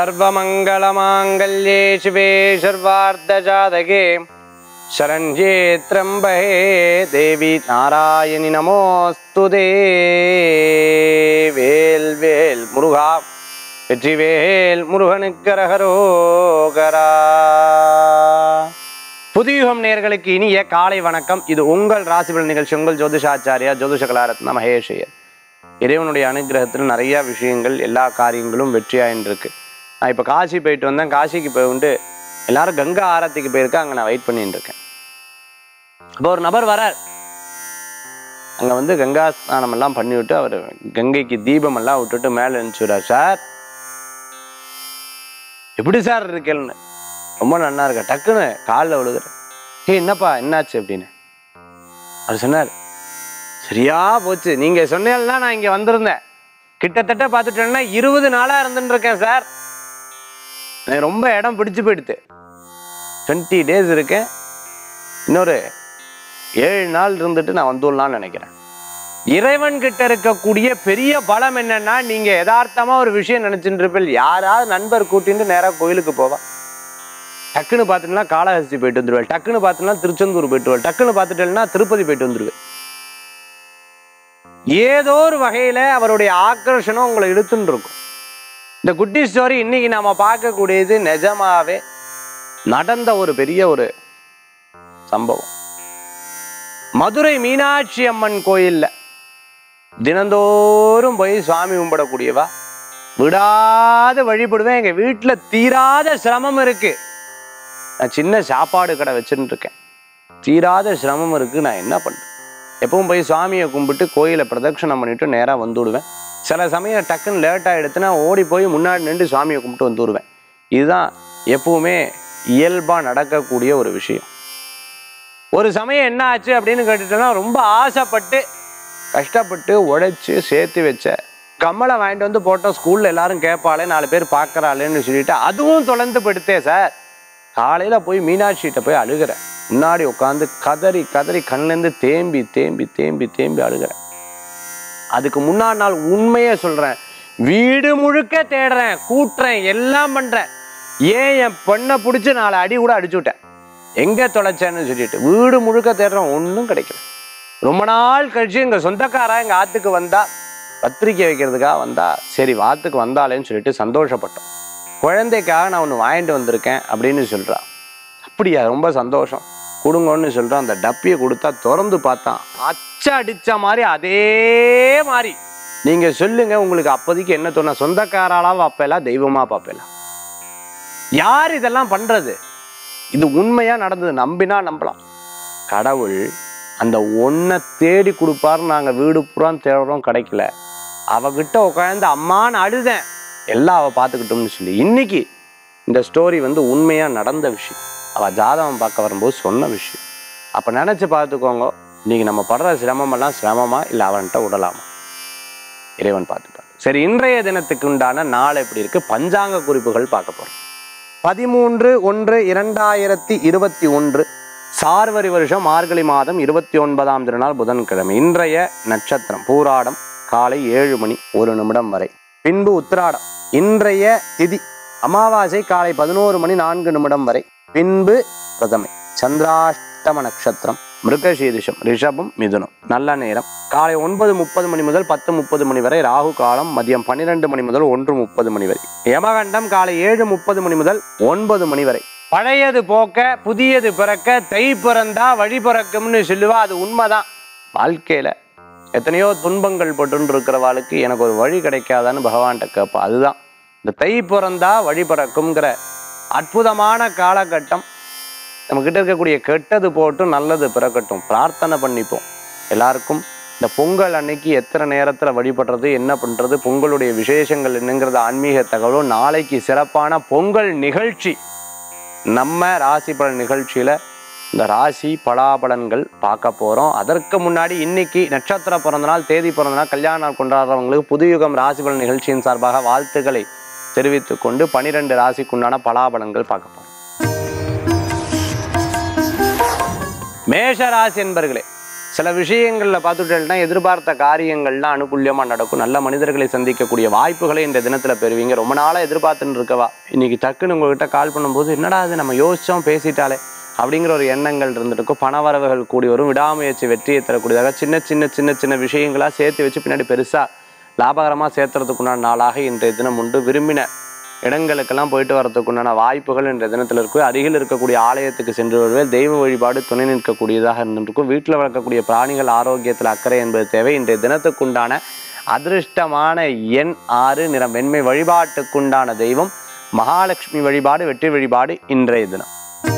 सर्वमंगलमांगल्ये शिवे सर्वार्धसाधके शरण्ये त्र्यंबके देवी नारायणि नमोस्तुते வேல் வேல் முருகா வெற்றிவேல் முருகனுக்கரகரோகரா. புதியுகம் நேயர்களுக்கு இனிய காலை வணக்கம். இது உங்கள் ராசிபலன் நிகழ்ச்சி. உங்கள் ஜோதிஷாச்சாரியா ஜோதிஷ கலாரத்ன மகேஷையர். இறைவனுடைய அனுகிரகத்தில் நிறைய விஷயங்கள் எல்லா காரியங்களும் வெற்றியாயின்னு இருக்கு. நான் இப்போ காசி போயிட்டு வந்தேன். காசிக்கு போயிட்டு எல்லாரும் கங்கா ஆரத்திக்கு போயிருக்கேன். அங்கே நான் வெயிட் பண்ணிட்டு இருக்கேன். இப்போ ஒரு நபர் வரார். அங்கே வந்து கங்கா ஸ்நானம் எல்லாம் பண்ணிவிட்டு அவர் கங்கைக்கு தீபம் எல்லாம் விட்டுட்டு மேலே நினச்சுறார். சார் எப்படி சார் இருக்கேன்னு. ரொம்ப நல்லா இருக்க. டக்குன்னு காலில் விழுகிறேன். என்னப்பா என்னாச்சு அப்படின்னு அவர் சொன்னார். சரியா போச்சு, நீங்க சொன்னீங்கன்னா நான் இங்க வந்திருந்தேன். கிட்டத்தட்ட பார்த்துட்டேன்னா 20 நாளா இருந்துட்டு இருக்கேன் சார். எனக்கு ரொம்ப இடம் பிடிச்சு போயிடுது. 20 days இருக்கேன். இன்னொரு 7 நாள் இருந்துட்டு நான் வந்துடலாம்னு நினைக்கிறேன். இறைவன் கிட்ட இருக்கக்கூடிய பெரிய பலம் என்னன்னா, நீங்க யதார்த்தமா ஒரு விஷயம் நினைச்சுட்டு இருப்பீங்க. யாராவது நண்பர் கூட்டிட்டு நேரா கோயிலுக்கு போவா. டக்குன்னு பார்த்துட்டுனா காளஹஸ்தி போயிட்டு வந்துருவேன். டக்குன்னு பார்த்துனா திருச்செந்தூர் போயிட்டு வருவேன். டக்குன்னு பார்த்துட்டேன்னா திருப்பதி போயிட்டு வந்துருவேன். ஏதோ ஒரு வகையில அவருடைய ஆக்கர்ஷணம் உங்களை இழுத்துன்னு இருக்கும். இந்த குட்டி ஸ்டோரி இன்னைக்கு நாம பார்க்கக்கூடியது நிஜமாவே நடந்த ஒரு பெரிய ஒரு சம்பவம். மதுரை மீனாட்சி அம்மன் கோயில்ல தினந்தோறும் போய் சுவாமி கும்பிடக்கூடியவா, விடாத வழிபடுவேன். எங்க வீட்டுல தீராத சிரமம் இருக்கு. நான் சின்ன சாப்பாடு கடை வச்சுட்டு இருக்கேன். தீராத சிரமம் இருக்கு. நான் என்ன பண்றேன்? எப்பவும் போய் சுவாமியை கும்பிட்டு கோயிலை பிரதட்சணம் பண்ணிட்டு நேராக வந்துவிடுவேன். சில சமயம் டக்குன்னு லேட்டாக எடுத்துனா ஓடி போய் முன்னாடி நின்று சுவாமியை கும்பிட்டு வந்துவிடுவேன். இதுதான் எப்பவுமே இயல்பாக நடக்கக்கூடிய ஒரு விஷயம். ஒரு சமயம் என்ன ஆச்சு அப்படின்னு கேட்டுட்டோன்னா, ரொம்ப ஆசைப்பட்டு கஷ்டப்பட்டு உழைச்சி சேர்த்து வச்ச கம்மலை வாங்கிட்டு வந்து போட்டோம். ஸ்கூலில் எல்லாரும் கேட்பாளே, 4 பேர் பார்க்குறாளேன்னு சொல்லிட்டு அதுவும் தொடர்ந்து படுத்தேன் சார். காலையில் போய் மீனாட்சிகிட்ட போய் அழுகிறேன். முன்னாடி உட்காந்து கதறி கதறி கண்ணிலேருந்து தேம்பி தேம்பி தேம்பி தேம்பி அழுகிறேன். அதுக்கு முன்னாடி நாள் உண்மையே சொல்றேன், வீடு முழுக்க தேடுறேன், கூட்டுறேன், எல்லாம் பண்றேன். ஏன் என் பெண்ணை பிடிச்சி 4 அடி கூட அடிச்சு விட்டேன். எங்க தொலைச்சேன்னு சொல்லிட்டு வீடு முழுக்க தேடுறேன், ஒன்றும் கிடைக்கல. ரொம்ப நாள் கழிச்சு எங்க சொந்தக்காரா எங்க ஆத்துக்கு வந்தா, பத்திரிக்கை வைக்கிறதுக்காக வந்தா. சரி வாத்துக்கு வந்தாலேன்னு சொல்லிட்டு சந்தோஷப்பட்டோம். குழந்தைக்காக நான் ஒன்று வாங்கிட்டு வந்திருக்கேன் அப்படின்னு சொல்றா. அப்படியா, ரொம்ப சந்தோஷம், கொடுங்கன்னு சொல்றான். அந்த டப்பியை கொடுத்தா திறந்து பார்த்தான். அச்சா அடிச்ச மாதிரி அதே மாதிரி. நீங்க சொல்லுங்க, உங்களுக்கு அப்போதைக்கு என்ன தோண? சொந்தக்காராளா பார்ப்பேலா, தெய்வமா பார்ப்பேலா? யார் இதெல்லாம் பண்றது? இது உண்மையா நடந்தது. நம்பினா நம்பலாம். கடவுள் அந்த ஒன்றை தேடி கொடுப்பாரு. நாங்க வீடு புறா தேடுறோம், கிடைக்கல. அவகிட்ட உட்காந்து அம்மான்னு அழுதேன், எல்லாம் அவ பார்த்துக்கிட்டோம்னு சொல்லி. இன்னைக்கு இந்த ஸ்டோரி வந்து உண்மையா நடந்த விஷயம். அவள் ஜாதகம் பார்க்க வரும்போது சொன்ன விஷயம். அப்போ நினச்சி பார்த்துக்கோங்க, இன்னைக்கு நம்ம படுற சிரமமெல்லாம் சிரமமா இல்லை அவன்கிட்ட விடலாமா? இறைவன் பார்த்துப்பார். சரி, இன்றைய தினத்துக்கு உண்டான நாள் எப்படி இருக்கு? பஞ்சாங்க குறிப்புகள் பார்க்க போகிறோம். 13/1/2021 சார்வரி வருஷம் மார்கழி மாதம் 29ஆம் திருநாள் புதன்கிழமை. இன்றைய நட்சத்திரம் பூராடம் காலை 7 மணி 1 நிமிடம் வரை. பின்பு உத்திராடம். இன்றைய திதி அமாவாசை காலை 11 மணி 4 நிமிடம் வரை. பின்பு பிரதமை. சந்திராஷ்டம நட்சத்திரம் மிருகசீரிஷம் ரிஷபம் மிதுனம். நல்ல நேரம் காலை 9:30 மணி முதல் 10:30 மணி வரை. ராகு காலம் மதியம் 12 மணி முதல் 1:30 மணி வரை. யமகண்டம் காலை 7:30 மணி முதல் 9 மணி வரை. பழையது போக்க புதியது பிறக்க தை பிறந்தா வழி பிறக்கும்னு சொல்லுவா. அது உண்மைதான். வாழ்க்கையில எத்தனையோ துன்பங்கள் பட்டு இருக்கிறவாளுக்கு எனக்கு ஒரு வழி கிடைக்காதான்னு பகவான்கிட்ட கேட்பா. அதுதான் இந்த தை பிறந்தா வழி பிறக்கும்ங்கிற அற்புதமான காலகட்டம். நம்ம கிட்ட இருக்கக்கூடிய கெட்டது போட்டு நல்லது பிறக்கட்டும் பிரார்த்தனை பண்ணிப்போம். எல்லாருக்கும் இந்த பொங்கல் அன்னைக்கு எத்தனை நேரத்தில் வழிபடுறது, என்ன பண்ணுறது, பொங்கலுடைய விசேஷங்கள் என்னங்கிறது ஆன்மீக தகவலும். நாளைக்கு சிறப்பான பொங்கல் நிகழ்ச்சி. நம்ம ராசி பலன் நிகழ்ச்சியில் இந்த ராசி பலாபலன்கள் பார்க்க போகிறோம். அதற்கு முன்னாடி இன்னைக்கு நட்சத்திர பிறந்தநாள், தேதி பிறந்தநாள், கல்யாண நாள் கொண்டாடுறவங்களுக்கு புதுயுகம் ராசி பலன் நிகழ்ச்சியின் சார்பாக வாழ்த்துக்களை தெரிவித்துக் கொண்டு 12 ராசிக்குண்டான பலாபலன்கள் பார்க்க போகிறோம். மேஷ ராசி என்பர்களே, சில விஷயங்களில் பார்த்துட்டேன்னா எதிர்பார்த்த காரியங்கள்லாம் அனுகூல்யமாக நடக்கும். நல்ல மனிதர்களை சந்திக்கக்கூடிய வாய்ப்புகளை இந்த தினத்தில் பெறுவீங்க. ரொம்ப நாளாக எதிர்பார்த்துன்னு இருக்கவா இன்னைக்கு டக்குன்னு உங்கள்கிட்ட கால் பண்ணும்போது என்னடா அது நம்ம யோசித்தோம் பேசிட்டாலே அப்படிங்கிற ஒரு எண்ணங்கள் இருந்துருக்கும். பணவரவுகள் கூடி வரும். விடாமுயற்சி வெற்றியை தரக்கூடியதாக சின்ன சின்ன சின்ன சின்ன விஷயங்களாக சேர்த்து வச்சு பின்னாடி பெருசாக லாபகரமாக சேர்த்துறதுக்குண்டான நாளாக இன்றைய தினம் உண்டு. விரும்பின இடங்களுக்கெல்லாம் போயிட்டு வரதுக்குண்டான வாய்ப்புகள் இன்றைய தினத்தில் இருக்கும். அருகில் இருக்கக்கூடிய ஆலயத்துக்கு சென்று வருவேன். தெய்வ வழிபாடு துணை நிற்கக்கூடியதாக இருந்துருக்கும். வீட்டில் வளர்க்கக்கூடிய பிராணிகள் ஆரோக்கியத்தில் அக்கறை என்பது தேவை. இன்றைய தினத்துக்குண்டான அதிர்ஷ்டமான எண் 6, நிறம் வெண்மை. வழிபாட்டுக்குண்டான தெய்வம் மகாலட்சுமி வழிபாடு, வெற்றி வழிபாடு இன்றைய தினம்.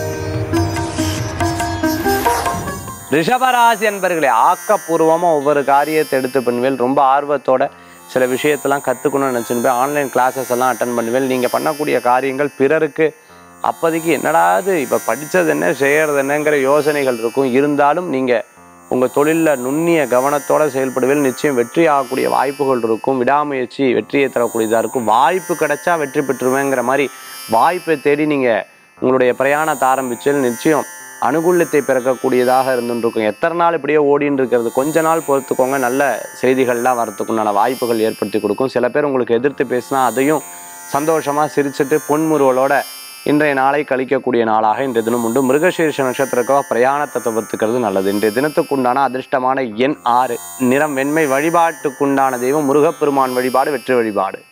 ரிஷபராசி அன்பர்களே, ஆக்கப்பூர்வமாக ஒவ்வொரு காரியத்தை எடுத்து பண்ணுவேன். ரொம்ப ஆர்வத்தோட சில விஷயத்தெல்லாம் கற்றுக்கணும்னு நினச்சின்னு போய் ஆன்லைன் கிளாஸஸ் எல்லாம் அட்டன் பண்ணுவேன். நீங்கள் பண்ணக்கூடிய காரியங்கள் பிறருக்கு அப்போதைக்கு என்னடாது இப்போ படித்தது என்ன செய்கிறது என்னங்கிற யோசனைகள் இருக்கும். இருந்தாலும் நீங்கள் உங்கள் தொழிலில் நுண்ணிய கவனத்தோடு செயல்படுவேன். நிச்சயம் வெற்றி ஆகக்கூடிய வாய்ப்புகள் இருக்கும். விடாமுயற்சி வெற்றியை தரக்கூடியதாக இருக்கும். வாய்ப்பு கிடைச்சா வெற்றி பெற்றுருவேங்கிற மாதிரி வாய்ப்பை தேடி நீங்கள் உங்களுடைய பிரயாணத்தை ஆரம்பிச்சு நிச்சயம் அனுகூலத்தை பிறக்கக்கூடியதாக இருந்துருக்கும். எத்தனை நாள் இப்படியே ஓடின்னு இருக்கிறது, கொஞ்ச நாள் பொறுத்துக்கோங்க. நல்ல செய்திகள்லாம் வரத்துக்குண்டான வாய்ப்புகள் ஏற்படுத்தி கொடுக்கும். சில பேர் உங்களுக்கு எதிர்த்து பேசினா அதையும் சந்தோஷமாக சிரிச்சுட்டு பொன்முறுவலோட இன்றைய நாளை கழிக்கக்கூடிய நாளாக இன்றைய தினம் உண்டு. மிருகசீர்ஷ நட்சத்திரக்காக பிரயாணத்தை தவிர்த்துக்கிறது நல்லது. இன்றைய தினத்துக்குண்டான அதிர்ஷ்டமான எண் 6, நிறம் வெண்மை. வழிபாட்டுக்குண்டான தெய்வம் முருகப்பெருமான் வழிபாடு, வெற்றி வழிபாடு.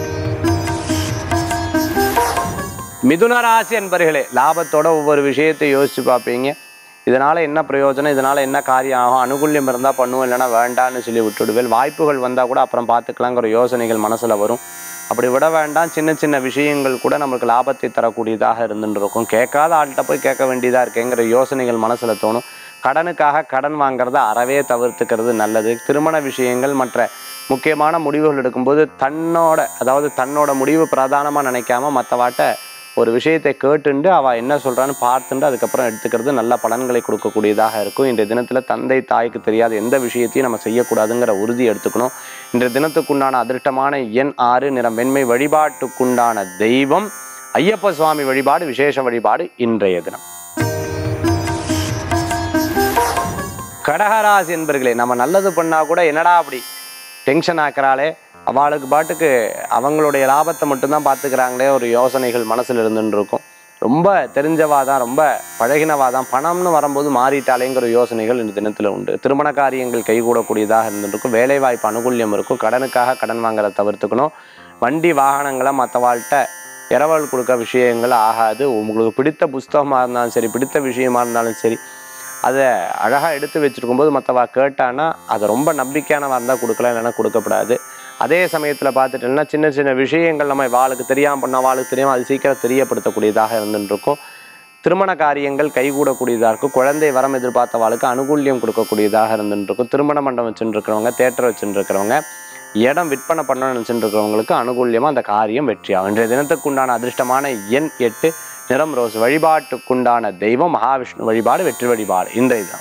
மிதுன ராசி அன்பர்களே, லாபத்தோட ஒவ்வொரு விஷயத்தை யோசிச்சு பார்ப்பீங்க. இதனால் என்ன பிரயோஜனம், இதனால் என்ன காரியம் ஆகும், அனுகூல்யம் இருந்தால் பண்ணுவோம், இல்லைன்னா வேண்டான்னு சொல்லி விட்டுடுவேன். வாய்ப்புகள் வந்தால் கூட அப்புறம் பார்த்துக்கலாங்கிற யோசனைகள் மனசில் வரும். அப்படி விட வேண்டாம். சின்ன சின்ன விஷயங்கள் கூட நம்மளுக்கு லாபத்தை தரக்கூடியதாக இருந்துட்டு இருக்கும். கேட்காத ஆள்கிட்ட போய் கேட்க வேண்டியதாக இருக்கேங்கிற யோசனைகள் மனசில் தோணும். கடனுக்காக கடன் வாங்கிறத அறவே தவிர்த்துக்கிறது நல்லது. திருமண விஷயங்கள் மற்ற முக்கியமான முடிவுகள் எடுக்கும்போது தன்னோட முடிவு பிரதானமாக நினைக்காம மற்றவாட்ட ஒரு விஷயத்தை கேட்டுண்டு அவள் என்ன சொல்கிறான்னு பார்த்துட்டு அதுக்கப்புறம் எடுத்துக்கிறது நல்ல பலன்களை கொடுக்கக்கூடியதாக இருக்கும். இன்றைய தினத்தில் தந்தை தாய்க்கு தெரியாத எந்த விஷயத்தையும் நம்ம செய்யக்கூடாதுங்கிற உறுதி எடுத்துக்கணும். இன்றைய தினத்துக்குண்டான அதிர்ஷ்டமான எண் 6, நிறம் வெண்மை. வழிபாட்டுக்குண்டான தெய்வம் ஐயப்ப சுவாமி வழிபாடு, விசேஷ வழிபாடு இன்றைய தினம். கடகராசி என்பர்களே, நம்ம நல்லது பண்ணால் கூட என்னடா அப்படி டென்ஷன் ஆக்குறாளே, அவளுக்கு பாட்டுக்கு அவங்களுடைய லாபத்தை மட்டும்தான் பார்த்துக்கிறாங்களே ஒரு யோசனைகள் மனசில் இருந்துட்டு இருக்கும். ரொம்ப தெரிஞ்சவா தான், ரொம்ப பழகினவா தான், பணம்னு வரும்போது மாறிட்டாலேங்கிற யோசனைகள் இந்த தினத்தில் உண்டு. திருமண காரியங்கள் கைகூடக்கூடியதாக இருந்துருக்கும். வேலைவாய்ப்பு அனுகூல்யம் இருக்கும். கடனுக்காக கடன் வாங்குறத தவிர்த்துக்கணும். வண்டி வாகனங்களை மற்றவாழ்கிட்ட இரவல் கொடுக்க விஷயங்கள் ஆகாது. உங்களுக்கு பிடித்த புஸ்தகமாக இருந்தாலும் சரி, பிடித்த விஷயமா இருந்தாலும் சரி, அதை அழகாக எடுத்து வச்சுருக்கும்போது மற்றவா கேட்டான்னா அதை ரொம்ப நம்பிக்கையானவா இருந்தால் கொடுக்கலாம், இல்லைன்னா கொடுக்கப்படாது. அதே சமயத்தில் பார்த்துட்டோம்னா சின்ன சின்ன விஷயங்கள் நம்ம வாளுக்கு தெரியாமல் பண்ணால் வாளுக்கு தெரியாமல் அது சீக்கிரம் தெரியப்படுத்தக்கூடியதாக இருந்துருக்கும். திருமண காரியங்கள் கைகூடக்கூடியதாக இருக்கும். குழந்தை வரம் எதிர்பார்த்த வாளுக்கு அனுகூல்யம் கொடுக்கக்கூடியதாக இருந்துருக்கும். திருமண மண்டபம் வச்சுருக்கிறவங்க, தேட்டர் வச்சுருக்கிறவங்க, இடம் விற்பனை பண்ணணும்னு நினச்சிட்டுருக்கிறவங்களுக்கு அனுகூல்யமாக அந்த காரியம் வெற்றியாகும். இன்றைய தினத்துக்குண்டான அதிர்ஷ்டமான எண் 8, நிறம் ரோஸ். வழிபாட்டுக்குண்டான தெய்வம் மகாவிஷ்ணு வழிபாடு, வெற்றி வழிபாடு இன்றைய தினம்.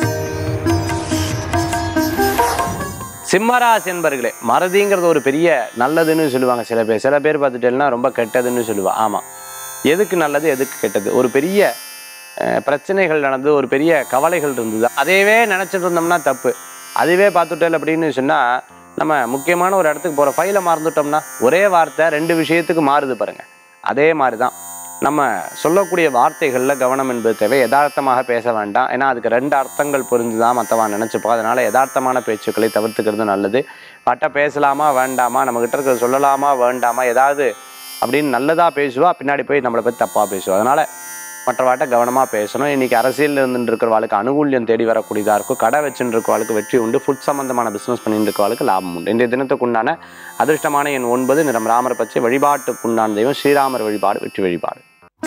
சிம்மராசி என்பர்களே, மறதிங்கிறது ஒரு பெரிய நல்லதுன்னு சொல்லுவாங்க சில பேர் பார்த்துட்டேன்னா ரொம்ப கெட்டதுன்னு சொல்லுவாள். ஆமாம், எதுக்கு நல்லது எதுக்கு கெட்டது, ஒரு பெரிய பிரச்சனைகள் நடந்து ஒரு பெரிய கவலைகள் இருந்தது, அதையவே நினச்சிட்டு இருந்தோம்னா தப்பு. அதுவே பார்த்துட்டேன் அப்படின்னு சொன்னால் நம்ம முக்கியமான ஒரு இடத்துக்கு போகிற ஃபைலை மறந்துட்டோம்னா ஒரே வார்த்தை 2 விஷயத்துக்கு மாறுது பாருங்கள். அதே மாதிரி தான் நம்ம சொல்லக்கூடிய வார்த்தைகளில் கவனம் என்பது தேவை. யதார்த்தமாக பேச வேண்டாம். ஏன்னா அதுக்கு 2 அர்த்தங்கள் புரிஞ்சு தான் மற்றவா நினச்சிப்போம். அதனால் யதார்த்தமான பேச்சுக்களை தவிர்த்துக்கிறது நல்லது. பட்ட பேசலாமா வேண்டாமா, நம்மக்கிட்ட இருக்கிறது சொல்லலாமா வேண்டாமா, ஏதாவது அப்படின்னு நல்லதாக பேசுவா, பின்னாடி போய் நம்மளை பற்றி தப்பாக பேசுவோம். அதனால் மற்றவாட்ட கவனமாக பேசணும். இன்றைக்கி அரசியலில் இருந்துட்டு இருக்கிறவாளுக்கு அனுகூல்யம் தேடி வரக்கூடியதாக இருக்கும். கடை வச்சுட்டு இருக்கவாளுக்கு வெற்றி உண்டு. ஃபுட் சம்பந்தமான பிஸ்னஸ் பண்ணிட்டு இருக்கவாளுக்கு லாபம் உண்டு. இன்றைய தினத்துக்குண்டான அதிர்ஷ்டமான எண் 9, நிறம் ராமர் பச்சை. வழிபாட்டுக்குண்டான தெய்வம் ஸ்ரீராமர் வழிபாடு, வெற்றி வழிபாடு.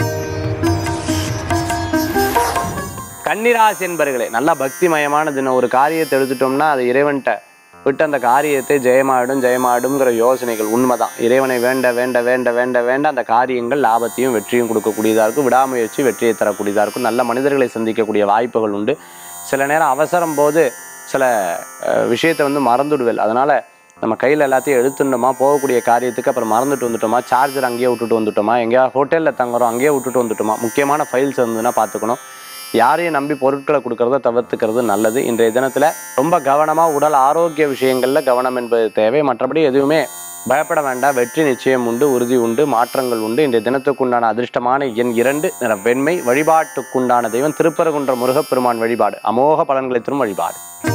கன்னிராசி என்பர்களே, நல்லா பக்திமயமான தினம். ஒரு காரியத்தை எடுத்துட்டோம்னா அது இறைவன்கிட்ட விட்டு அந்த காரியத்தை ஜெயமாயிடும்ங்கிற யோசனைகள் உண்மைதான். இறைவனை வேண்ட வேண்ட வேண்ட வேண்ட வேண்ட அந்த காரியங்கள் லாபத்தையும் வெற்றியும் கொடுக்கக்கூடியதாக இருக்கும். விடாமுயற்சி வெற்றியை தரக்கூடியதாக இருக்கும். நல்ல மனிதர்களை சந்திக்கக்கூடிய வாய்ப்புகள் உண்டு. சில நேரம் அவசரம் போது சில விஷயத்தை மறந்துடுவேல். அதனால் நம்ம கையில் எல்லாத்தையும் எடுத்துட்டோமா, போகக்கூடிய காரியத்துக்கு அப்புறம் மறந்துட்டு வந்துட்டோமா, சார்ஜர் அங்கேயே விட்டுட்டு வந்துட்டோமா, எங்கேயா ஹோட்டலில் தங்குறோம் அங்கேயே விட்டுட்டு வந்துட்டோமா, முக்கியமான ஃபைல்ஸ் இருந்ததுன்னா பார்த்துக்கணும். யாரையும் நம்பி பொருட்களை கொடுக்கறத தவிர்த்துக்கிறது நல்லது. இன்றைய தினத்தில் ரொம்ப கவனமாக உடல் ஆரோக்கிய விஷயங்களில் கவனம் என்பது தேவை. மற்றபடி எதுவுமே பயப்பட வேண்டாம். வெற்றி நிச்சயம் உண்டு, உறுதி உண்டு, மாற்றங்கள் உண்டு. இன்றைய தினத்துக்குண்டான அதிர்ஷ்டமான எண் 2, நிறம் வெண்மை. வழிபாட்டுக்குண்டான தெய்வம் திருப்பரங்குன்ற முருகப்பெருமான் வழிபாடு. அமோக பலன்களை தரும் வழிபாடு.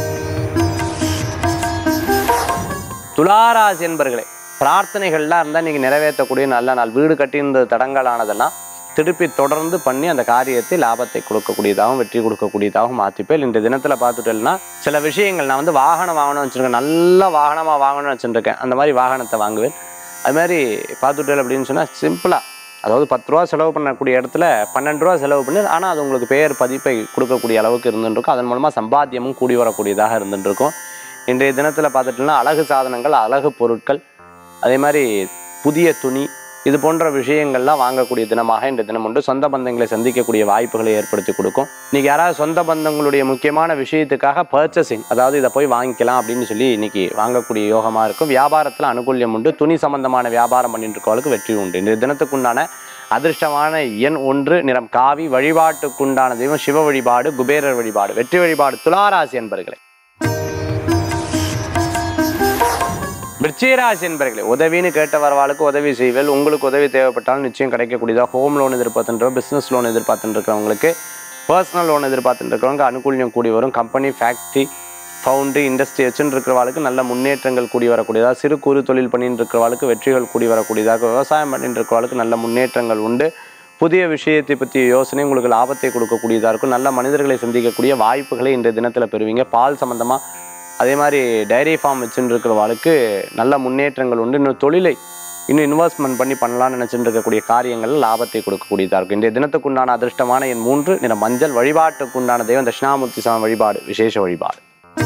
துளாராசி என்பர்களே, பிரார்த்தனைகள்லாம் இருந்தால் நீங்கள் நிறைவேற்றக்கூடிய நல்ல நாள். வீடு கட்டியிருந்த தடங்கலானதெல்லாம் திருப்பி தொடர்ந்து பண்ணி அந்த காரியத்தை லாபத்தை கொடுக்கக்கூடியதாகவும் வெற்றி கொடுக்கக்கூடியதாகவும் மாற்றிப்பேன். இந்த தினத்தில் பார்த்துட்டேன்னா சில விஷயங்கள் நான் வாகனம் வாங்கணும்னு வச்சுருக்கேன், நல்ல வாகனமாக வாங்கணும்னு வச்சுருக்கேன், அந்த மாதிரி வாகனத்தை வாங்குவேன். அது மாதிரி பார்த்துட்டேன் அப்படின்னு சொன்னால் சிம்பிளாக, அதாவது 10 ரூபா செலவு பண்ணக்கூடிய இடத்துல 12 ரூபா செலவு பண்ணி, ஆனால் அது உங்களுக்கு பெயர் பதிப்பை கொடுக்கக்கூடிய அளவுக்கு இருந்துருக்கும். அதன் மூலமாக சம்பாத்தியமும் கூடி வரக்கூடியதாக இருந்துருக்கும். இன்றைய தினத்தில் பார்த்துட்டோம்னா அழகு சாதனங்கள், அழகு பொருட்கள், அதே மாதிரி புதிய துணி, இது போன்ற விஷயங்கள்லாம் வாங்கக்கூடிய தினமாக இந்த தினம் உண்டு. சொந்த பந்தங்களை சந்திக்கக்கூடிய வாய்ப்புகளை ஏற்படுத்தி கொடுக்கும். இன்னைக்கு யாராவது சொந்த பந்தங்களுடைய முக்கியமான விஷயத்துக்காக பர்ச்சேசிங், அதாவது இதை போய் வாங்கிக்கலாம் அப்படின்னு சொல்லி இன்னைக்கு வாங்கக்கூடிய யோகமாக இருக்கும். வியாபாரத்தில் அனுகூல்யம் உண்டு. துணி சம்பந்தமான வியாபாரம் பண்ணிட்டு இருக்கவங்களுக்கு வெற்றி உண்டு. இந்த தினத்துக்குண்டான அதிர்ஷ்டமான எண் 1, நிறம் காவி. வழிபாட்டுக்குண்டான தெய்வம் சிவ வழிபாடு, குபேரர் வழிபாடு. வெற்றி வழிபாடு. துளாராசி என்பர்களே. விருச்சிகராசி என்பர்களே, உதவின்னு கேட்ட வரவாளுக்கு உதவி செய்வேல். உங்களுக்கு உதவி தேவைப்பட்டாலும் நிச்சயம் கிடைக்கக்கூடியதாக. ஹோம் லோன் எதிர்பார்த்துன்றோம், பிஸ்னஸ் லோன் எதிர்பார்த்துட்டு இருக்கிறவங்களுக்கு, பர்சனல் லோன் எதிர்பார்த்துட்டு இருக்கிறவங்க அனுகூல்யம் கூடி வரும். கம்பெனி, ஃபேக்ட்ரி, ஃபவுண்ட்ரி, இண்டஸ்ட்ரி வச்சுன்னு இருக்கிறவாளுக்கு நல்ல முன்னேற்றங்கள் கூடி வரக்கூடியதாக. சிறு குறு தொழில் பண்ணிட்டு இருக்கிறவாளுக்கு வெற்றிகள் கூடி வரக்கூடியதாக. விவசாயம் பண்ணிட்டு இருக்கிறவாளுக்கு நல்ல முன்னேற்றங்கள் உண்டு. புதிய விஷயத்தை பற்றிய யோசனை உங்களுக்கு லாபத்தை கொடுக்கக்கூடியதாக இருக்கும். நல்ல மனிதர்களை சந்திக்கக்கூடிய வாய்ப்புகளை இன்றைய தினத்தில் பெறுவீங்க. பால் சம்பந்தமாக, அதே மாதிரி டைரி ஃபார்ம் வச்சுட்டு இருக்கிறவாளுக்கு நல்ல முன்னேற்றங்கள் உண்டு. இன்னும் தொழிலை இன்னும் இன்வெஸ்ட்மெண்ட் பண்ணி பண்ணலாம்னு நினச்சிட்டு இருக்கக்கூடிய காரியங்கள் லாபத்தை கொடுக்கக்கூடியதாக இருக்கும். இன்றைய தினத்துக்குண்டான அதிர்ஷ்டமான எண் 3, நிறம் மஞ்சள். வழிபாட்டுக்குண்டான தெய்வம் தட்சிணாமூர்த்தி சாமி வழிபாடு. விசேஷ வழிபாடு.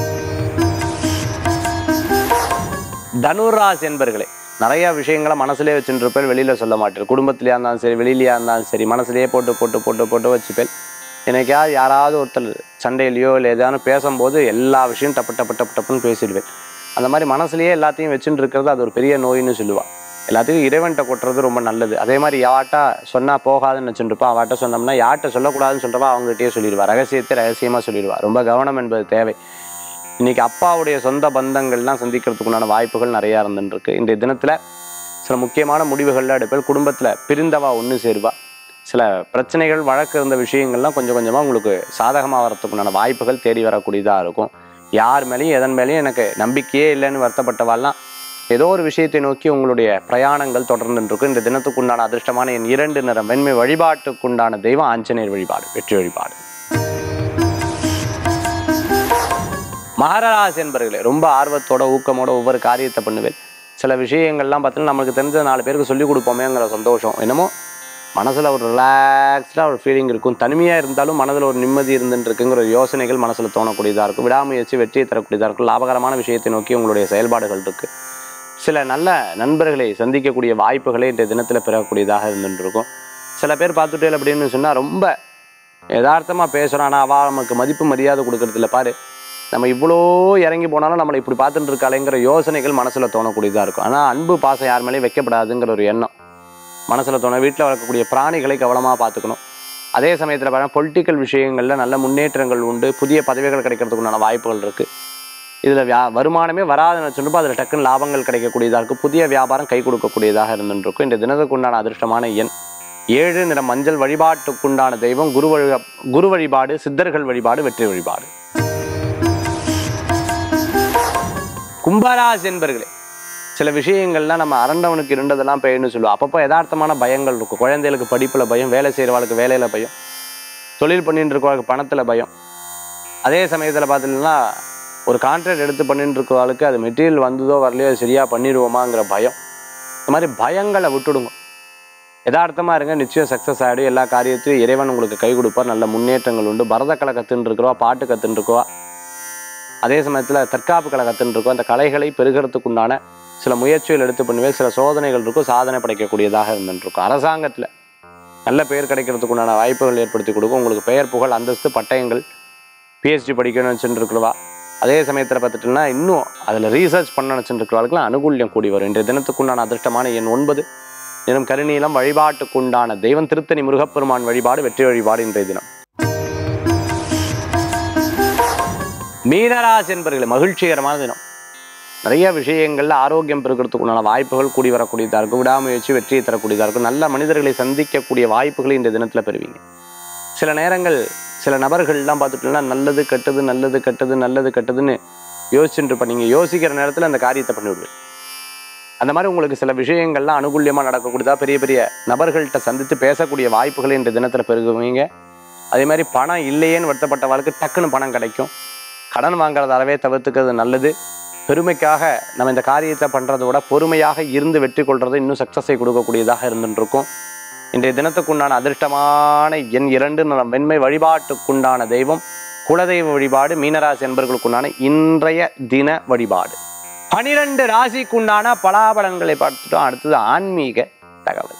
தனுராசி என்பர்களே, நிறைய விஷயங்களை மனசுலேயே வச்சுட்டு இருப்பேன், வெளியில் சொல்ல மாட்டேன். குடும்பத்திலேயா இருந்தாலும் சரி, வெளியிலேயா இருந்தாலும் சரி, மனசுலேயே போட்டு வச்சுப்பேன். எனக்காவது யாராவது ஒருத்தர் சண்டையிலையோ இல்லை ஏதாவது பேசும்போது எல்லா விஷயம் டப்புன்னு பேசிடுவேன். அந்த மாதிரி மனசுலேயே எல்லாத்தையும் வச்சுட்டு இருக்கிறது அது ஒரு பெரிய நோயின்னு சொல்லுவாள். எல்லாத்தையும் இறைவன்கிட்ட கொட்டுறது ரொம்ப நல்லது. அதே மாதிரி யார்ட்டா சொன்னால் போகாதுன்னு வச்சுருப்பா, அவட்ட சொன்னோம்னா யார்கிட்ட சொல்லக்கூடாதுன்னு சொல்கிறப்பா அவங்ககிட்டயே சொல்லிடுவா. ரகசியத்தை ரகசியமாக சொல்லிடுவா. ரொம்ப கவனம் என்பது தேவை. இன்றைக்கி அப்பாவுடைய சொந்த பந்தங்கள்லாம் சந்திக்கிறதுக்குண்டான வாய்ப்புகள் நிறையா இருந்துருக்கு. இன்றைய தினத்தில் சில முக்கியமான முடிவுகள்லாம் எடுப்பேன். குடும்பத்தில் பிரிந்தவா ஒன்று சேருவா. சில பிரச்சனைகள், வழக்கு இருந்த விஷயங்கள்லாம் கொஞ்சம் கொஞ்சமாக உங்களுக்கு சாதகமாக வரத்துக்குண்டான வாய்ப்புகள் தேடி வரக்கூடியதாக இருக்கும். யார் மேலேயும் எதன் மேலேயும் எனக்கு நம்பிக்கையே இல்லைன்னு வருத்தப்பட்டவாள்லாம் ஏதோ ஒரு விஷயத்தை நோக்கி உங்களுடைய பிரயாணங்கள் தொடர்ந்து இருக்கும். இந்த தினத்துக்குண்டான அதிர்ஷ்டமான என் 2, நிறம் வெண்மை. வழிபாட்டுக்குண்டான தெய்வம் ஆஞ்சநேயர் வழிபாடு. வெற்றி வழிபாடு. மகராசி என்பர்களே, ரொம்ப ஆர்வத்தோட ஊக்கமோட ஒவ்வொரு காரியத்தை பண்ணுவேன். சில விஷயங்கள்லாம் பார்த்தீங்கன்னா நம்மளுக்கு தெரிஞ்ச 4 பேருக்கு சொல்லிக் கொடுப்போமேங்கிற சந்தோஷம், என்னமோ மனசில் ஒரு ரிலாக்ஸ்டாக ஒரு ஃபீலிங் இருக்கும். தனிமையாக இருந்தாலும் மனதில் ஒரு நிம்மதி இருந்துருக்குங்கிற யோசனைகள் மனசில் தோணக்கூடியதாக இருக்கும். விடாமுயற்சி வெற்றியை தரக்கூடியதாக இருக்கும். லாபகரமான விஷயத்தை நோக்கி உங்களுடைய செயல்பாடுகள் இருக்குது. சில நல்ல நண்பர்களை சந்திக்கக்கூடிய வாய்ப்புகளை இன்றைய தினத்தில் பெறக்கூடியதாக இருந்துருக்கும். சில பேர் பார்த்துட்டே அப்படின்னு சொன்னால் ரொம்ப யதார்த்தமாக பேசுகிறோம், ஆனால் அவள் நமக்கு மதிப்பு மரியாதை கொடுக்கறதில்ல. பாரு, நம்ம இவ்வளோ இறங்கி போனாலும் நம்மளை இப்படி பார்த்துட்டு இருக்காளேங்கிற யோசனைகள் மனசில் தோணக்கூடியதாக இருக்கும். ஆனால் அன்பு பாசம் யார் மேலேயும் வைக்கப்படாதுங்கிற ஒரு எண்ணம் மனசில் தோணும். வீட்டில் வளர்க்கக்கூடிய பிராணிகளை கவனமாக பார்த்துக்கணும். அதே சமயத்தில் பார்த்தா பொலிட்டிக்கல் விஷயங்களில் நல்ல முன்னேற்றங்கள் உண்டு. புதிய பதவிகள் கிடைக்கிறதுக்குண்டான வாய்ப்புகள் இருக்குது. இதில் வருமானமே வராதுன்னு வச்சுருப்போம், அதில் டக்குன்னு லாபங்கள் கிடைக்கக்கூடியதாக இருக்குது. புதிய வியாபாரம் கை கொடுக்கக்கூடியதாக இருந்துருக்கும். இந்த தினத்துக்குண்டான அதிர்ஷ்டமான எண் 7, நிறம் மஞ்சள். வழிபாட்டுக்குண்டான தெய்வம் குரு வழிபாடு, சித்தர்கள் வழிபாடு. வெற்றி வழிபாடு. கும்பராசி என்பர்களே, சில விஷயங்கள்லாம் நம்ம அரண்டவனுக்கு இருண்டதெல்லாம் பெயர்னு சொல்லுவோம். அப்பப்போ யதார்த்தமான பயங்கள் இருக்கும். குழந்தைகளுக்கு படிப்பில் பயம், வேலை செய்கிறவாளுக்கு வேலையில் பயம், தொழில் பண்ணிட்டு இருக்கவாளுக்கு பணத்தில் பயம். அதே சமயத்தில் பார்த்தீங்கன்னா ஒரு கான்ட்ராக்ட் எடுத்து பண்ணிட்டு இருக்கவாளுக்கு அது மெட்டீரியல் வந்ததோ வரலையோ அது சரியாக பண்ணிடுவோமாங்கிற பயம். இந்த மாதிரி பயங்களை விட்டுடுங்க. யதார்த்தமாக இருங்க, நிச்சயம் சக்ஸஸ் ஆகிடும். எல்லா காரியத்தையும் இறைவன் உங்களுக்கு கை கொடுப்பார். நல்ல முன்னேற்றங்கள் உண்டு. பரதக்கலை கற்றுன்னு இருக்கிறவா, பாட்டு கற்றுன்னு இருக்கவா, அதே சமயத்தில் தற்காப்பு கலை கற்றுன்னு இருக்கோம். அந்த கலைகளை பெருகிறதுக்குண்டான சில முயற்சிகள் எடுத்து பண்ணுவேன். சில சோதனைகள் இருக்கும், சாதனை படைக்கக்கூடியதாக இருந்துருக்கும். அரசாங்கத்தில் நல்ல பெயர் கிடைக்கிறதுக்குண்டான வாய்ப்புகள் ஏற்படுத்தி கொடுக்கும். உங்களுக்கு பெயர், புகழ், அந்தஸ்து, பட்டயங்கள், பிஹெச்டி படிக்கணும்னு வச்சுட்டு இருக்கிறவா, அதே சமயத்தில் பார்த்துட்டோம்னா இன்னும் அதில் ரீசர்ச் பண்ண வச்சுட்டு இருக்கிறவர்களுக்குலாம் அனுகூல்யம் கூடி வரும். இன்றைய தினத்துக்குண்டான அதிர்ஷ்டமான எண் 9, நிறம் கருநீலம். வழிபாட்டுக்குண்டான தெய்வம் திருத்தணி முருகப்பெருமான் வழிபாடு. வெற்றி வழிபாடு. இன்றைய தினம். மீனராசி என்பவர்களே மகிழ்ச்சிகரமான தினம். நிறைய விஷயங்கள்ல ஆரோக்கியம் பெருக்கிறதுக்குண்டான வாய்ப்புகள் கூடி வரக்கூடியதாக இருக்கும். விடாமுயற்சி வெற்றியை தரக்கூடியதாக இருக்கும். நல்ல மனிதர்களை சந்திக்கக்கூடிய வாய்ப்புகளை இந்த தினத்துல பெறுவீங்க. சில நேரங்கள் சில நபர்கள்லாம் பார்த்துட்டோம்னா நல்லது கெட்டது நல்லது கெட்டது நல்லது கெட்டதுன்னு யோசிச்சுட்டு இருப்ப. நீங்க யோசிக்கிற நேரத்துல அந்த காரியத்தை பண்ணிவிடுவேன். அந்த மாதிரி உங்களுக்கு சில விஷயங்கள்லாம் அனுகூல்யமா நடக்கக்கூடியதா பெரிய பெரிய நபர்கள்ட்ட சந்தித்து பேசக்கூடிய வாய்ப்புகளை இந்த தினத்துல பெருகுவீங்க. அதே மாதிரி பணம் இல்லையேன்னு வருத்தப்பட்ட வாழ்க்கை டக்குன்னு பணம் கிடைக்கும். கடன் வாங்குறத அறவே தவிர்த்துக்கிறது நல்லது. பெருமைக்காக நம்ம இந்த காரியத்தை பண்றதை விட பொறுமையாக இருந்து வெற்றி கொள்றது இன்னும் சக்சஸை கொடுக்கக்கூடியதாக இருந்துட்டு இருக்கும். இன்றைய தினத்துக்குண்டான அதிர்ஷ்டமான எண் 2 வெண்மை. வழிபாட்டுக்குண்டான தெய்வம் குலதெய்வ வழிபாடு. மீனராசி என்பவர்களுக்குண்டான இன்றைய தின வழிபாடு. 12 ராசிக்குண்டான பலாபலன்களை பார்த்துட்டோம். அடுத்தது ஆன்மீக தகவல்.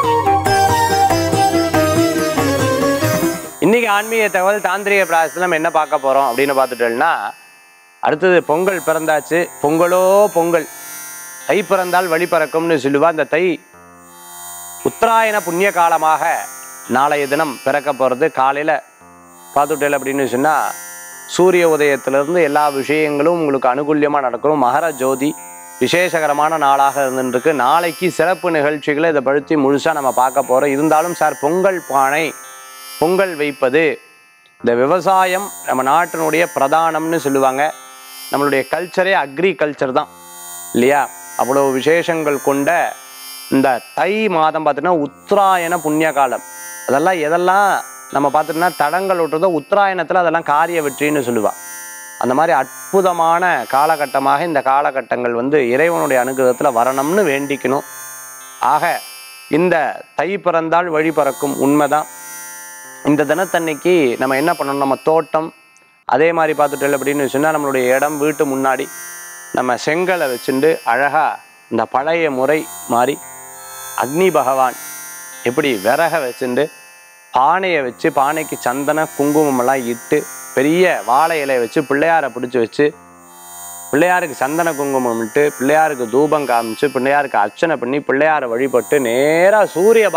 இன்னைக்கு ஆன்மீக தகவல் தாந்திரிக பிராயசத்துல நம்ம என்ன பார்க்க போறோம் அப்படின்னு பார்த்துட்டோம்னா, அடுத்தது பொங்கல் பிறந்தாச்சு. பொங்கலோ பொங்கல், தை பிறந்தால் வழி பறக்கும்னு சொல்லுவா. இந்த தை உத்தராயண புண்ணிய காலமாக நாளைய தினம் பிறக்க போகிறது. காலையில் பார்த்துட்டேன் அப்படின்னு சொன்னால் சூரிய உதயத்திலிருந்து எல்லா விஷயங்களும் உங்களுக்கு அனுகூல்யமாக நடக்கணும். மகர ஜோதி விசேஷகரமான நாளாக இருந்துருக்கு. நாளைக்கு சிறப்பு நிகழ்ச்சிகளை இதை படுத்தி முழுசாக நம்ம பார்க்க போகிறோம். இருந்தாலும் சார் பொங்கல் பானை பொங்கல் வைப்பது இந்த விவசாயம் நம்ம நாட்டினுடைய பிரதானம்னு சொல்லுவாங்க. நம்மளுடைய கல்ச்சரே அக்ரிகல்ச்சர் தான் இல்லையா? அவ்வளோ விசேஷங்கள் கொண்ட இந்த தை மாதம் பார்த்தீங்கன்னா உத்தராயண புண்ணிய காலம். அதெல்லாம் எதெல்லாம் நம்ம பார்த்துட்டோம்னா தடங்கள் விட்டுறதோ உத்தராயணத்தில் அதெல்லாம் காரிய வெற்றின்னு சொல்லுவாள். அந்த மாதிரி அற்புதமான காலகட்டமாக இந்த காலகட்டங்கள் இறைவனுடைய அனுகிரகத்தில் வரணும்னு வேண்டிக்கணும். ஆக இந்த தை பிறந்தால் வழி பறக்கும் உண்மைதான். இந்த தினத்தன்னைக்கு நம்ம என்ன பண்ணணும், நம்ம தோட்டம் அதே மாதிரி பார்த்துட்டோம் அப்படின்னு சொன்னால் நம்மளுடைய இடம் வீட்டு முன்னாடி நம்ம செங்கலை வச்சுட்டு அழகாக இந்த பழைய முறை மாதிரி அக்னி பகவான் எப்படி விறக வச்சுட்டு பானையை வச்சு பானைக்கு சந்தன குங்குமமெல்லாம் இட்டு பெரிய வாழை இலையை வச்சு பிள்ளையாரை பிடிச்சி வச்சு பிள்ளையாருக்கு சந்தன குங்குமம் இட்டு பிள்ளையாருக்கு தூபம் காமிச்சு பிள்ளையாருக்கு அர்ச்சனை பண்ணி பிள்ளையாரை வழிபட்டு நேராக சூரிய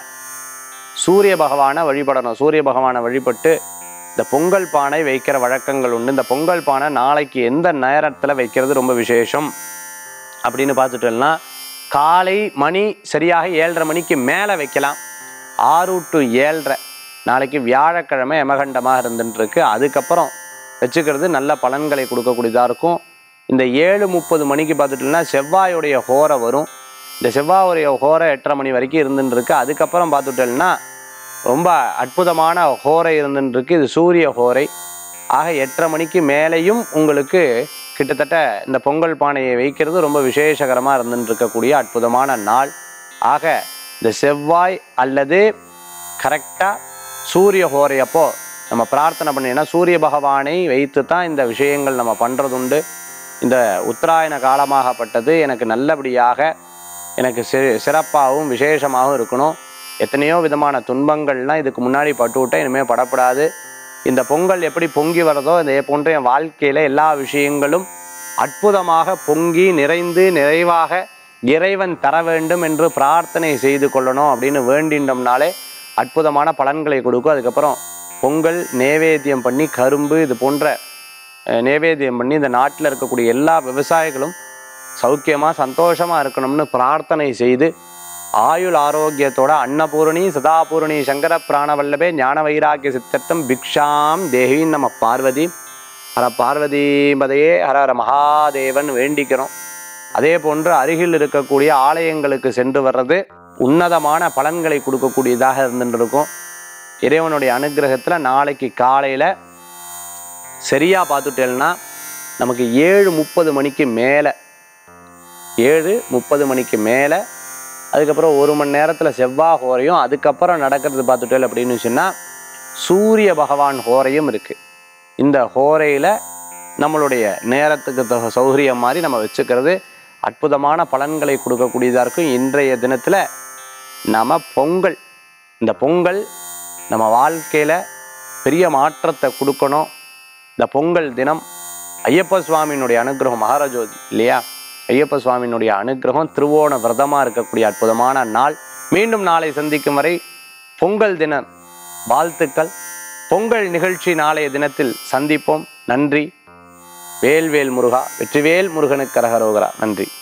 பகவானை வழிபடணும். சூரிய பகவானை வழிபட்டு இந்த பொங்கல் பானை வைக்கிற வழக்கங்கள் உண்டு. இந்த பொங்கல் பானை நாளைக்கு எந்த நேரத்தில் வைக்கிறது ரொம்ப விசேஷம் அப்படின்னு பார்த்துட்டோம்னா, காலை மணி சரியாக 7:30 மணிக்கு மேலே வைக்கலாம். 6 to 7:30 நாளைக்கு வியாழக்கிழமை யமகண்டமாக இருந்துட்டுருக்கு. அதுக்கப்புறம் வச்சுக்கிறது நல்ல பலன்களை கொடுக்கக்கூடியதாக இருக்கும். இந்த 7:30 மணிக்கு பார்த்துட்டோம்னா செவ்வாயுடைய ஹோரை வரும். இந்த செவ்வாயுடைய ஹோரை 8:30 மணி வரைக்கும் இருந்துட்டுருக்கு. அதுக்கப்புறம் பார்த்துட்டோம்னா ரொம்ப அற்புதமான ஹோரை இருந்துருக்கு. இது சூரிய ஹோரை. ஆக 8:30 மணிக்கு மேலேயும் உங்களுக்கு கிட்டத்தட்ட இந்த பொங்கல் பானையை வைக்கிறது ரொம்ப விசேஷகரமாக இருந்துருக்கக்கூடிய அற்புதமான நாள். ஆக இந்த செவ்வாய் அல்லது கரெக்டாக சூரிய ஹோரை அப்போ நம்ம பிரார்த்தனை பண்ணினா சூரிய பகவானை வைத்து தான் இந்த விஷயங்கள் நம்ம பண்ணுறது உண்டு. இந்த உத்தராயண காலமாகப்பட்டது எனக்கு நல்லபடியாக எனக்கு சிறப்பாகவும் விசேஷமாகவும் இருக்கணும். எத்தனையோ விதமான துன்பங்கள்லாம் இதுக்கு முன்னாடி பட்டுவிட்டேன், இனிமேல் படப்படாது. இந்த பொங்கல் எப்படி பொங்கி வரதோ இதே போன்ற என் வாழ்க்கையில் எல்லா விஷயங்களும் அற்புதமாக பொங்கி நிறைந்து நிறைவாக இறைவன் தர வேண்டும் என்று பிரார்த்தனை செய்து கொள்ளணும் அப்படின்னு வேண்டின்றோம்னாலே அற்புதமான பலன்களை கொடுக்கும். அதுக்கப்புறம் பொங்கல் நேவேத்தியம் பண்ணி கரும்பு இது போன்ற நேவேத்தியம் பண்ணி இந்த நாட்டில் இருக்கக்கூடிய எல்லா விவசாயிகளும் சௌக்கியமாக சந்தோஷமாக இருக்கணும்னு பிரார்த்தனை செய்து ஆயுள் ஆரோக்கியத்தோட அன்னபூரணி சதாபூரணி சங்கர பிராணவல்லபே ஞான வைராக்கிய சித்தர்த்தம் பிக்ஷாம் தேவின்னு நம்ம பார்வதி ஹர பார்வதி பதையே ஹர ஹர மகாதேவன் வேண்டிக்கிறோம். அதே போன்று அருகில் இருக்கக்கூடிய ஆலயங்களுக்கு சென்று வர்றது உன்னதமான பலன்களை கொடுக்கக்கூடியதாக இருந்துருக்கும். இறைவனுடைய அனுகிரகத்தில் நாளைக்கு காலையில் சரியாக பார்த்துட்டேன்னா நமக்கு 7:30 மணிக்கு மேலே 7:30 மணிக்கு மேலே அதுக்கப்புறம் 1 மணி நேரத்தில் செவ்வாய் ஹோரையும் அதுக்கப்புறம் நடக்கிறது பார்த்துட்டேன் அப்படின்னு சொன்னால் சூரிய பகவான் ஹோரையும் இருக்குது. இந்த ஹோரையில் நம்மளுடைய நேரத்துக்கு சௌகரியம் மாதிரி நம்ம வச்சுக்கிறது அற்புதமான பலன்களை கொடுக்கக்கூடியதாக இருக்கும். இன்றைய தினத்தில் நம்ம பொங்கல் இந்த பொங்கல் நம்ம வாழ்க்கையில் பெரிய மாற்றத்தை கொடுக்கணும். இந்த பொங்கல் தினம் ஐயப்ப சுவாமியினுடைய அனுகிரகம் மகாராஜோதி இல்லையா? ஐயப்ப சுவாமியினுடைய அனுகிரகம் திருவோண விரதமாக இருக்கக்கூடிய அற்புதமான நாள். மீண்டும் நாளை சந்திக்கும் வரை பொங்கல் தின வாழ்த்துக்கள். பொங்கல் நிகழ்ச்சி நாளைய தினத்தில் சந்திப்போம். நன்றி, வேல் வேல் முருகா, வெற்றிவேல் முருகனுக்கு கரகரோகரா. நன்றி.